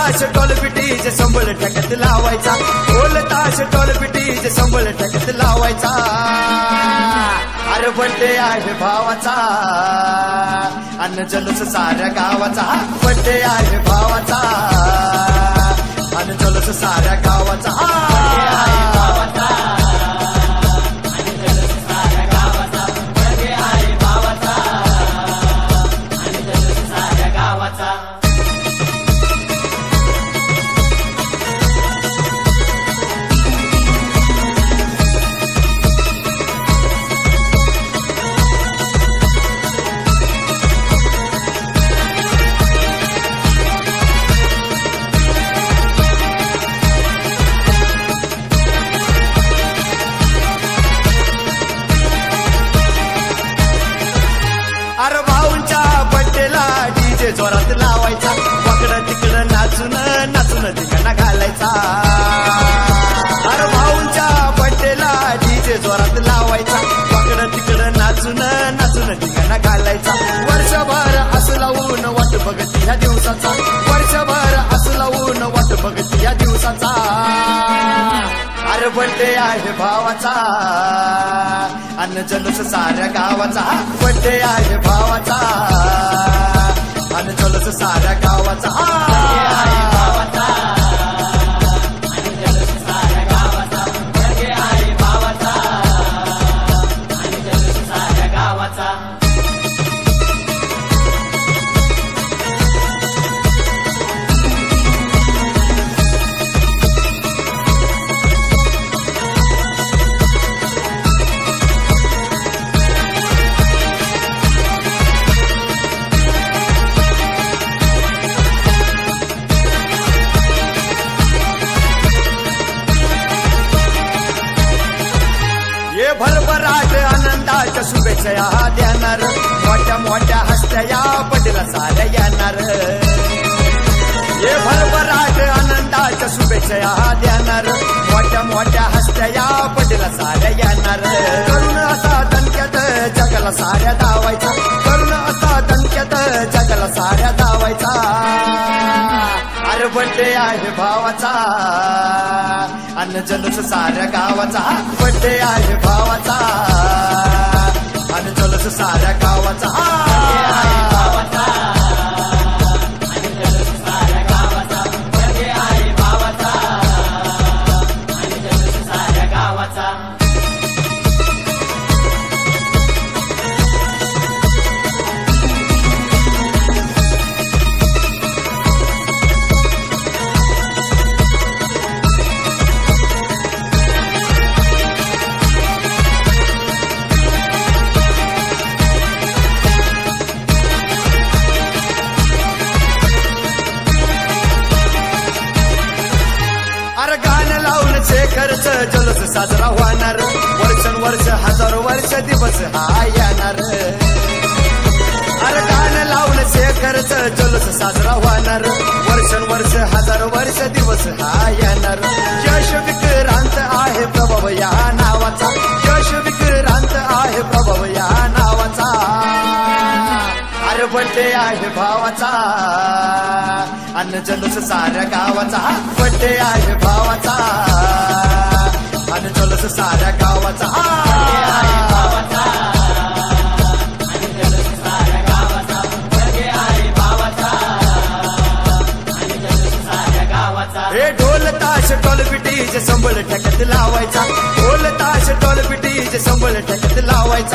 ताश डॉलपिटीचे संबळ ठेक्यात लावायचा, ढोल ताश डॉलपिटीचे संबळ ठेक्यात लावायचा। अरे बर्थडे आहे भावाचा अन जल्लोष साऱ्या गावाचा, बर्थडे आहे भावाचा अन जल्लोष साऱ्या गावाचा। अरे भाऊंच्या बड्डेला डीजे जोरात लावायचा, वाकडं तिकडं नाचून नाचून धिंगाणा घालायचा। अरे भाऊंच्या बड्डेला डीजे जोरात लावायचा, वाकडं तिकडं नाचून नाचून धिंगाणा घालायचा। वर्षभर असं लावून वाट बघत ह्या दिवसाचा, वर्षभर असं लावून वाट बघत ह्या दिवसाचा। अरे बर्थडे आहे भावाचा अन जल्लोष साऱ्या गावाचा, बर्थडे आहे भावाचा अन जल्लोष साऱ्या गावाचा। भरभराट आनंदाच्या शुभेच्छा या देणार, मोठ्या मोठ्या हस्त्या या बड्डेला साऱ्या येणार। ये भरभराट आनंदाच्या शुभेच्छा या देणार, मोठ्या मोठ्या हस्त्या या बड्डेला साऱ्या येणार। करून असा दणक्यात जगाला साऱ्या धावायचा, करून असा दणक्यात जगाला साऱ्या धावायचा। अरे बर्थडे आहे भावाचा अन जल्लोष साऱ्या गावाचा, बर्थडे आहे भावाचा अन जल्लोष साऱ्या गावाचा। अरे गाणं लावून शेखरच जल्लोष साजरा होणार, वर्षानुवर्ष हजारो वर्ष दिवस हा येणार। अरे गाणं लावून शेखरच जल्लोष साजरा होणार, वर्षानुवर्ष हजारो वर्ष दिवस हा येणार। यश विक्रांत आहे प्रभाव या नावाचा, यश विक्रांत आहे प्रभाव या नावाचा। अरे बर्थडे आहे भावाचा अन जल्लोष साऱ्या गावाचा, बर्थडे आहे भावाचा अन जल्लोष साऱ्या गावाचा। हे ढोल ताश डॉलपिटीचे संबळ ठेक्यात लावायचा, ढोल ताश डॉलपिटीचे संबळ ठेक्यात लावायचा।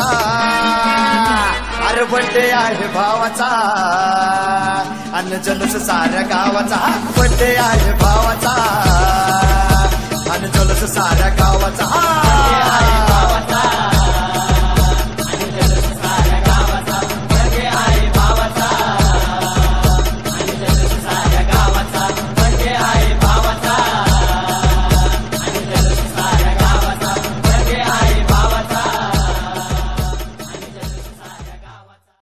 अरे बर्थडे आहे भावाचा अन जल्लोष साऱ्या गावाचा, बर्थडे आहे भावाचा अन जल्लोष साऱ्या गावाचा।